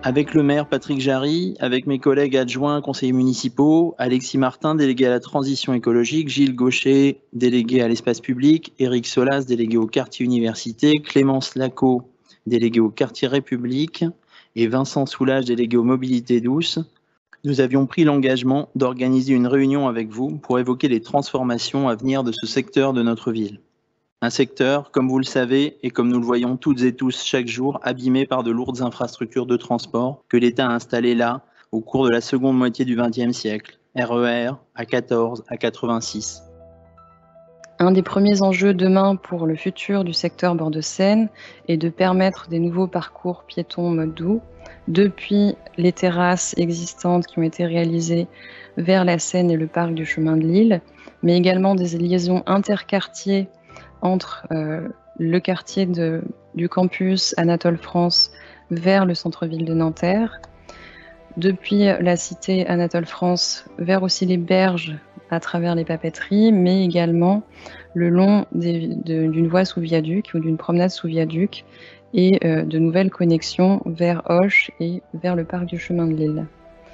Avec le maire Patrick Jarry, avec mes collègues adjoints conseillers municipaux, Alexis Martin, délégué à la transition écologique, Gilles Gaucher, délégué à l'espace public, Éric Solas, délégué au quartier université, Clémence Lacot, délégué au quartier République, et Vincent Soulage, délégué aux mobilités douces, nous avions pris l'engagement d'organiser une réunion avec vous pour évoquer les transformations à venir de ce secteur de notre ville. Un secteur, comme vous le savez, et comme nous le voyons toutes et tous chaque jour, abîmé par de lourdes infrastructures de transport que l'État a installées là au cours de la seconde moitié du XXe siècle. RER, A14, A86. Un des premiers enjeux demain pour le futur du secteur bord de Seine est de permettre des nouveaux parcours piétons mode doux depuis les terrasses existantes qui ont été réalisées vers la Seine et le parc du chemin de Lille, mais également des liaisons interquartiers entre le quartier du campus Anatole France vers le centre-ville de Nanterre, depuis la cité Anatole France vers aussi les berges à travers les papeteries, mais également le long d'une voie sous viaduc ou d'une promenade sous viaduc et de nouvelles connexions vers Auch et vers le parc du chemin de Lille.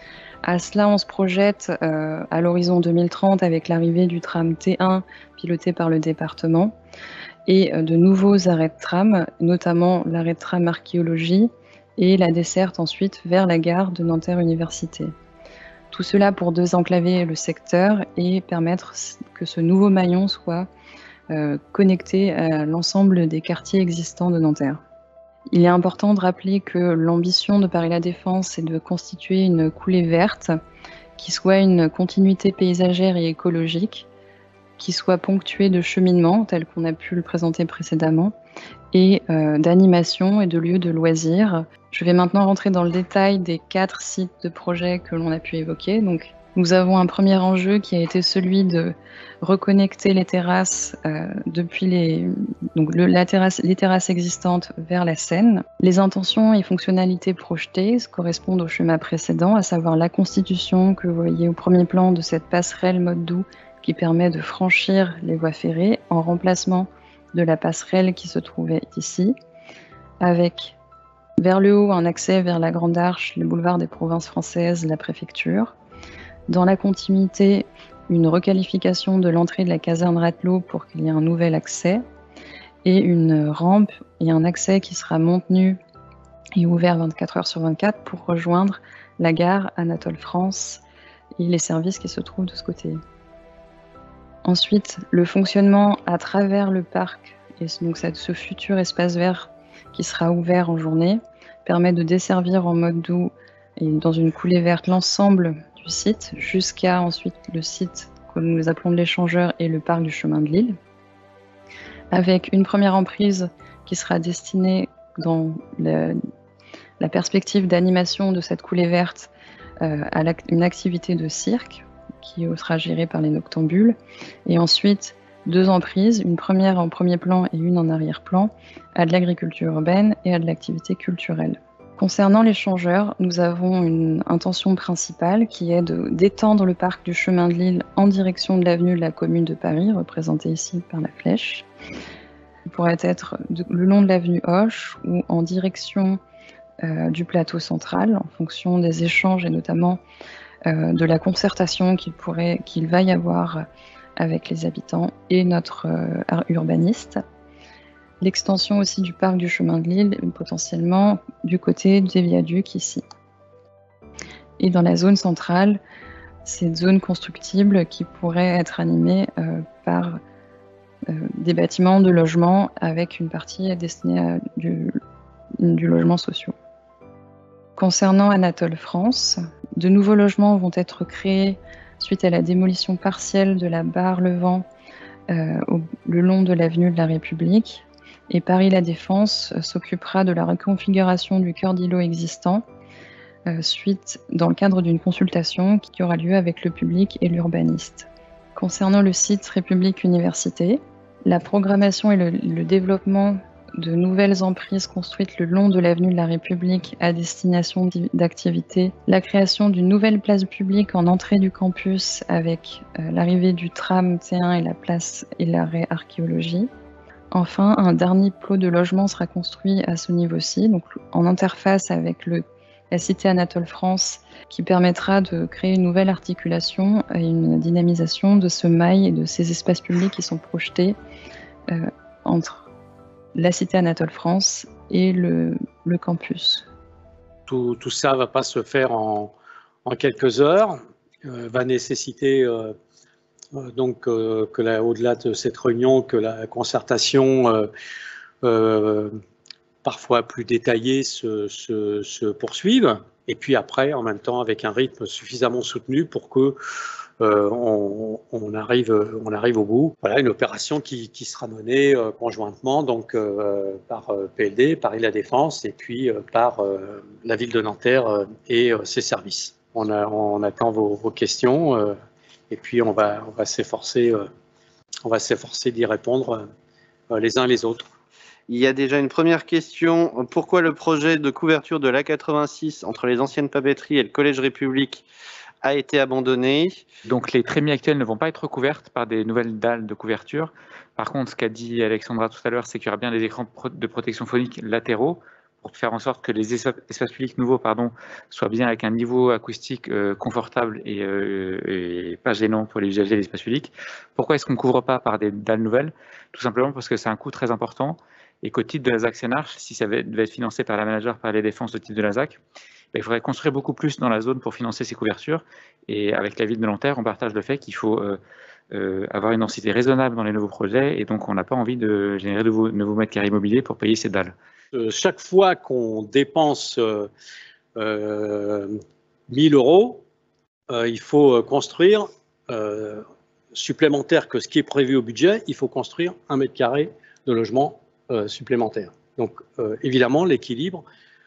À cela, on se projette à l'horizon 2030 avec l'arrivée du tram T1 piloté par le département et de nouveaux arrêts de tram, notamment l'arrêt de tram archéologie et la desserte ensuite vers la gare de Nanterre Université. Tout cela pour désenclaver le secteur et permettre que ce nouveau maillon soit connecté à l'ensemble des quartiers existants de Nanterre. Il est important de rappeler que l'ambition de Paris La Défense est de constituer une coulée verte qui soit une continuité paysagère et écologique, qui soit ponctuée de cheminements, tel qu'on a pu le présenter précédemment, et d'animation et de lieux de loisirs. Je vais maintenant rentrer dans le détail des 4 sites de projets que l'on a pu évoquer. Donc, nous avons un premier enjeu qui a été celui de reconnecter les terrasses depuis les terrasses existantes vers la Seine. Les intentions et fonctionnalités projetées correspondent au schéma précédent, à savoir la constitution que vous voyez au premier plan de cette passerelle mode doux qui permet de franchir les voies ferrées en remplacement de la passerelle qui se trouvait ici, avec vers le haut un accès vers la Grande Arche, le boulevard des Provinces françaises, la préfecture. Dans la continuité, une requalification de l'entrée de la caserne Ratelot pour qu'il y ait un nouvel accès, et une rampe et un accès qui sera maintenu et ouvert 24 heures sur 24 pour rejoindre la gare Anatole France et les services qui se trouvent de ce côté. Ensuite, le fonctionnement à travers le parc et donc ce futur espace vert qui sera ouvert en journée permet de desservir en mode doux et dans une coulée verte l'ensemble du site jusqu'à ensuite le site que nous appelons de l'échangeur et le parc du chemin de Lille, avec une première emprise qui sera destinée dans la perspective d'animation de cette coulée verte à une activité de cirque qui sera gérée par les noctambules, et ensuite 2 emprises, une première en premier plan et une en arrière-plan, à de l'agriculture urbaine et à de l'activité culturelle. Concernant l'échangeur, nous avons une intention principale qui est d'étendre le parc du chemin de Lille en direction de l'avenue de la Commune de Paris, représentée ici par la flèche. Il pourrait être le long de l'avenue Hoche ou en direction du plateau central, en fonction des échanges et notamment de la concertation qu'il va y avoir avec les habitants et notre urbaniste. L'extension aussi du parc du chemin de Lille, potentiellement du côté des viaducs ici. Et dans la zone centrale, cette zone constructible qui pourrait être animée par des bâtiments de logement avec une partie destinée à du logement social. Concernant Anatole France, de nouveaux logements vont être créés suite à la démolition partielle de la barre Levant le long de l'avenue de la République. Et Paris La Défense s'occupera de la reconfiguration du cœur d'îlot existant dans le cadre d'une consultation qui aura lieu avec le public et l'urbaniste. Concernant le site République Université, la programmation et le développement de nouvelles emprises construites le long de l'avenue de la République à destination d'activités, la création d'une nouvelle place publique en entrée du campus avec l'arrivée du tram T1 et la place et l'arrêt archéologie. Enfin, un dernier plot de logements sera construit à ce niveau-ci, donc en interface avec le la cité Anatole France, qui permettra de créer une nouvelle articulation et une dynamisation de ce mail et de ces espaces publics qui sont projetés entre la cité Anatole France et le campus. Tout ça ne va pas se faire en quelques heures, va nécessiter donc au-delà de cette réunion, que la concertation parfois plus détaillée se poursuive, et puis après, en même temps, avec un rythme suffisamment soutenu pour que on arrive au bout. Voilà, une opération qui sera menée conjointement donc par PLD, Paris La Défense, et puis par la ville de Nanterre et ses services. On attend vos questions et puis on va s'efforcer d'y répondre les uns les autres. Il y a déjà une première question. Pourquoi le projet de couverture de l'A86 entre les anciennes papeteries et le Collège République a été abandonné? Donc les trémies actuelles ne vont pas être recouvertes par des nouvelles dalles de couverture. Par contre, ce qu'a dit Alexandra tout à l'heure, c'est qu'il y aura bien des écrans de protection phonique latéraux pour faire en sorte que les espaces publics nouveaux soient bien avec un niveau acoustique confortable et pas gênant pour les usagers des espaces publics. Pourquoi est-ce qu'on ne couvre pas par des dalles nouvelles? Tout simplement parce que c'est un coût très important et qu'au titre de la ZAC Sénarche, si ça devait être financé par la manager, par les défenses de type de la ZAC, il faudrait construire beaucoup plus dans la zone pour financer ces couvertures. Et avec la ville de Nanterre, on partage le fait qu'il faut avoir une densité raisonnable dans les nouveaux projets, et donc on n'a pas envie de générer de nouveaux mètres carrés immobiliers pour payer ces dalles. Chaque fois qu'on dépense 1000 euros, il faut construire supplémentaire que ce qui est prévu au budget, il faut construire 1 mètre carré de logement supplémentaire. Donc évidemment, l'équilibre,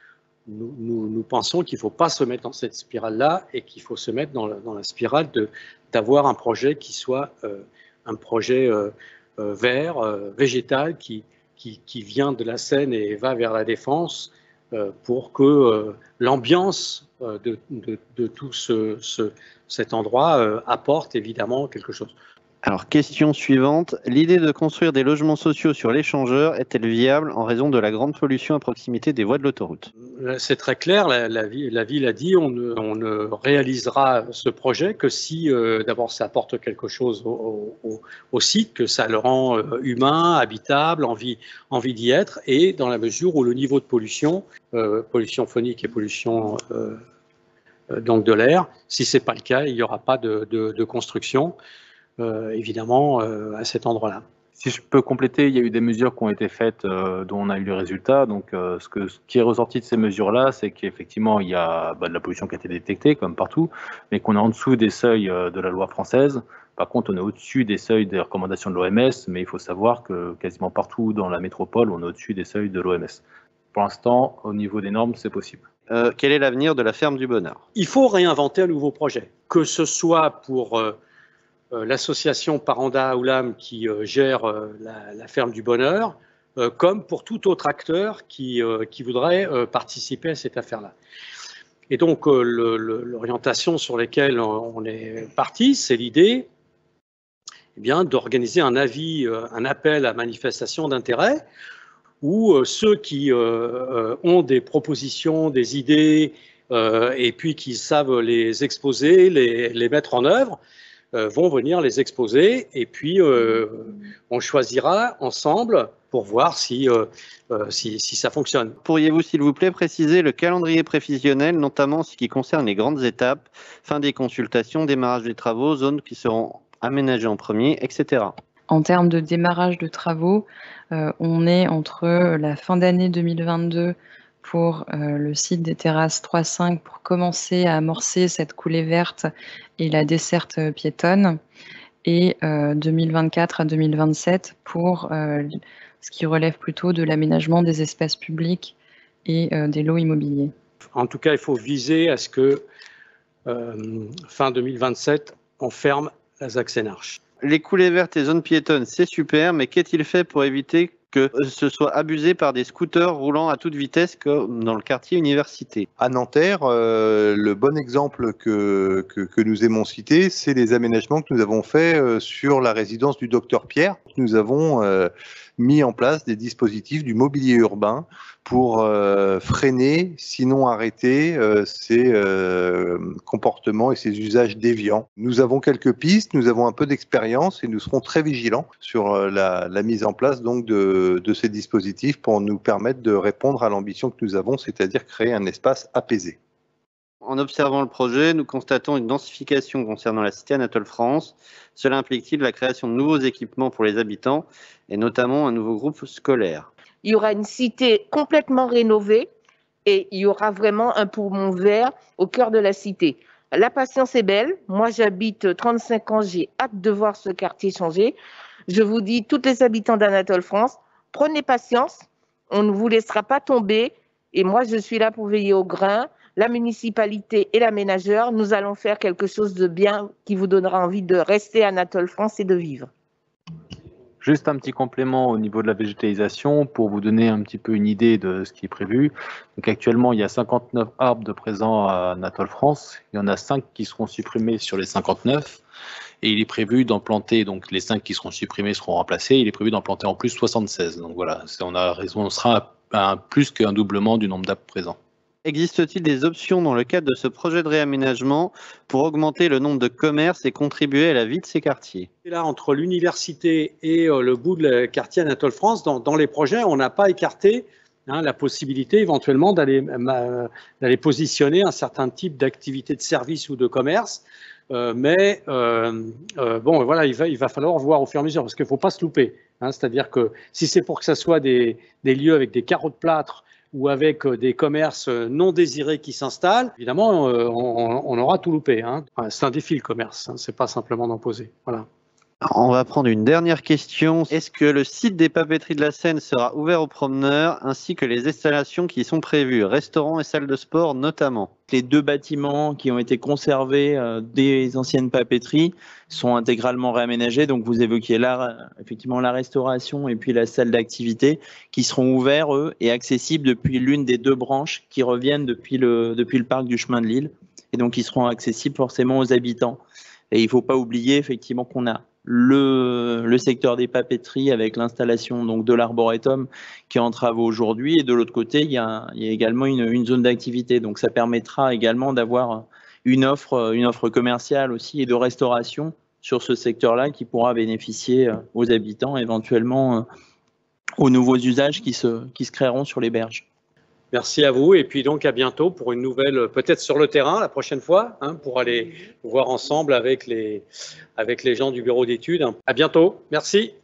nous pensons qu'il ne faut pas se mettre dans cette spirale-là et qu'il faut se mettre dans la spirale d'avoir un projet qui soit un projet vert, végétal, qui vient de la Seine et va vers la Défense pour que l'ambiance de tout cet endroit apporte évidemment quelque chose. Alors, question suivante. L'idée de construire des logements sociaux sur l'échangeur est-elle viable en raison de la grande pollution à proximité des voies de l'autoroute? C'est très clair, la ville a dit on ne réalisera ce projet que si d'abord ça apporte quelque chose au site, que ça le rend humain, habitable, envie d'y être, et dans la mesure où le niveau de pollution phonique et pollution donc de l'air, si ce n'est pas le cas, il n'y aura pas de construction. Évidemment, à cet endroit-là. Si je peux compléter, il y a eu des mesures qui ont été faites dont on a eu le résultat. Donc, ce qui est ressorti de ces mesures-là, c'est qu'effectivement, il y a de la pollution qui a été détectée, comme partout, mais qu'on est en dessous des seuils de la loi française. Par contre, on est au-dessus des seuils des recommandations de l'OMS, mais il faut savoir que quasiment partout dans la métropole, on est au-dessus des seuils de l'OMS. Pour l'instant, au niveau des normes, c'est possible. Quel est l'avenir de la ferme du Bonheur? Il faut réinventer un nouveau projet, que ce soit pour l'association Paranda Oulam qui gère la ferme du Bonheur, comme pour tout autre acteur qui voudrait participer à cette affaire-là. Et donc l'orientation sur laquelle on est parti, c'est l'idée d'organiser un appel à manifestation d'intérêt, où ceux qui ont des propositions, des idées, et puis qui savent les exposer, les mettre en œuvre, vont venir les exposer, et puis on choisira ensemble pour voir si ça fonctionne. Pourriez-vous, s'il vous plaît, préciser le calendrier prévisionnel, notamment en ce qui concerne les grandes étapes, fin des consultations, démarrage des travaux, zones qui seront aménagées en premier, etc. En termes de démarrage de travaux, on est entre la fin d'année 2022 pour le site des terrasses 3-5 pour commencer à amorcer cette coulée verte et la desserte piétonne, et 2024 à 2027 pour ce qui relève plutôt de l'aménagement des espaces publics et des lots immobiliers. En tout cas, il faut viser à ce que fin 2027, on ferme la ZAC Sénarche. Les coulées vertes et zones piétonnes, c'est super, mais qu'est-il fait pour éviter que ce soit abusé par des scooters roulant à toute vitesse comme dans le quartier Université? À Nanterre, le bon exemple que nous aimons citer, c'est les aménagements que nous avons faits sur la résidence du docteur Pierre. Nous avons mis en place des dispositifs du mobilier urbain pour freiner, sinon arrêter, ces comportements et ces usages déviants. Nous avons quelques pistes, nous avons un peu d'expérience et nous serons très vigilants sur la mise en place donc de ces dispositifs pour nous permettre de répondre à l'ambition que nous avons, c'est-à-dire créer un espace apaisé. En observant le projet, nous constatons une densification concernant la cité Anatole France. Cela implique-t-il la création de nouveaux équipements pour les habitants et notamment un nouveau groupe scolaire? Il y aura une cité complètement rénovée et il y aura vraiment un poumon vert au cœur de la cité. La patience est belle. Moi, j'habite 35 ans, j'ai hâte de voir ce quartier changer. Je vous dis, tous les habitants d'Anatole France, prenez patience, on ne vous laissera pas tomber. Et moi, je suis là pour veiller au grain. La municipalité et l'aménageur, nous allons faire quelque chose de bien qui vous donnera envie de rester à Anatole France et de vivre. Juste un petit complément au niveau de la végétalisation pour vous donner un petit peu une idée de ce qui est prévu. Donc actuellement, il y a 59 arbres de présents à Anatole France. Il y en a 5 qui seront supprimés sur les 59. Et il est prévu d'en planter, donc les 5 qui seront supprimés seront remplacés. Il est prévu d'en planter en plus 76. Donc voilà, on sera à plus qu'un doublement du nombre d'arbres présents. Existe-t-il des options dans le cadre de ce projet de réaménagement pour augmenter le nombre de commerces et contribuer à la vie de ces quartiers? Là, entre l'université et le bout de le quartier Anatole France, dans les projets, on n'a pas écarté la possibilité éventuellement d'aller positionner un certain type d'activité de service ou de commerce. Mais bon, voilà, il va falloir voir au fur et à mesure parce qu'il ne faut pas se louper. C'est-à-dire que si c'est pour que ça soit des lieux avec des carreaux de plâtre ou avec des commerces non désirés qui s'installent, évidemment, on aura tout loupé. C'est un défi le commerce, c'est pas simplement d'en poser. Voilà. On va prendre une dernière question. Est-ce que le site des papeteries de la Seine sera ouvert aux promeneurs ainsi que les installations qui sont prévues, restaurants et salles de sport notamment? Les 2 bâtiments qui ont été conservés des anciennes papeteries sont intégralement réaménagés. Donc vous évoquiez effectivement la restauration et puis la salle d'activité qui seront ouverts, eux, et accessibles depuis l'une des 2 branches qui reviennent depuis le parc du chemin de Lille. Et donc ils seront accessibles forcément aux habitants. Et il ne faut pas oublier effectivement qu'on a le secteur des papeteries avec l'installation donc de l'arboretum qui est en travaux aujourd'hui, et de l'autre côté il y a également une zone d'activité, donc ça permettra également d'avoir une offre commerciale aussi et de restauration sur ce secteur-là qui pourra bénéficier aux habitants, éventuellement aux nouveaux usages qui se créeront sur les berges. Merci à vous et puis donc à bientôt pour une nouvelle, peut-être sur le terrain la prochaine fois, pour aller voir ensemble avec les gens du bureau d'études. À bientôt, merci.